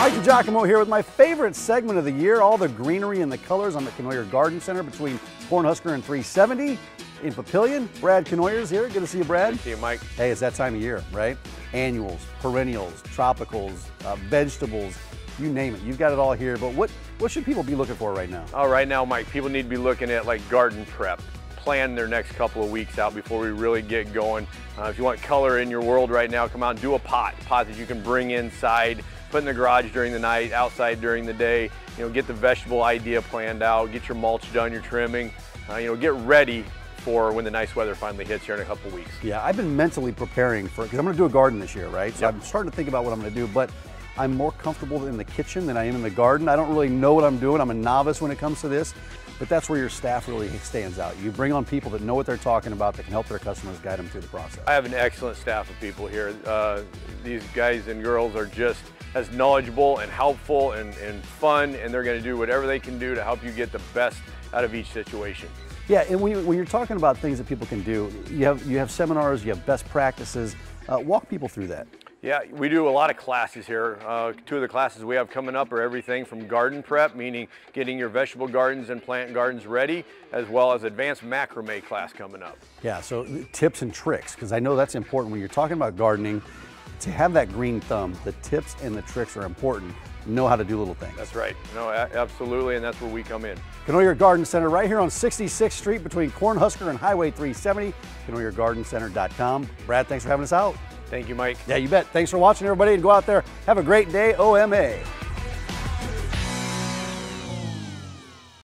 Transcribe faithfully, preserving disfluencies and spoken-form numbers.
Mike DiGiacomo here with my favorite segment of the year, all the greenery and the colors on the Canoyer Garden Center between Cornhusker and three seventy in Papillion. Brad Canoyer's here. Good to see you, Brad. Good to see you, Mike. Hey, it's that time of year, right? Annuals, perennials, tropicals, uh, vegetables, you name it. You've got it all here. But what, what should people be looking for right now? Oh, right now, Mike, people need to be looking at like garden prep. Plan their next couple of weeks out before we really get going. Uh, if you want color in your world right now, come out and do a pot. A pot that you can bring inside, put in the garage during the night, outside during the day. You know, get the vegetable idea planned out, get your mulch done, your trimming. Uh, you know, get ready for when the nice weather finally hits here in a couple of weeks. Yeah, I've been mentally preparing for it because I'm going to do a garden this year, right? So yep. I'm starting to think about what I'm going to do, but I'm more comfortable in the kitchen than I am in the garden. I don't really know what I'm doing. I'm a novice when it comes to this, but that's where your staff really stands out. You bring on people that know what they're talking about, that can help their customers, guide them through the process. I have an excellent staff of people here. Uh, these guys and girls are just as knowledgeable and helpful and, and fun, and they're going to do whatever they can do to help you get the best out of each situation. Yeah, and when, you, when you're talking about things that people can do, you have, you have seminars, you have best practices. Uh, walk people through that. Yeah, we do a lot of classes here. Uh, two of the classes we have coming up are everything from garden prep, meaning getting your vegetable gardens and plant gardens ready, as well as advanced macrame class coming up. Yeah, so tips and tricks, because I know that's important when you're talking about gardening. To have that green thumb, the tips and the tricks are important. Know how to do little things. That's right. No, absolutely, and that's where we come in. Canoyer Garden Center right here on sixty-sixth Street between Cornhusker and Highway three seventy, Canoyer Garden Center dot com. Brad, thanks for having us out. Thank you, Mike. Yeah, you bet. Thanks for watching, everybody, and go out there. Have a great day, O M A.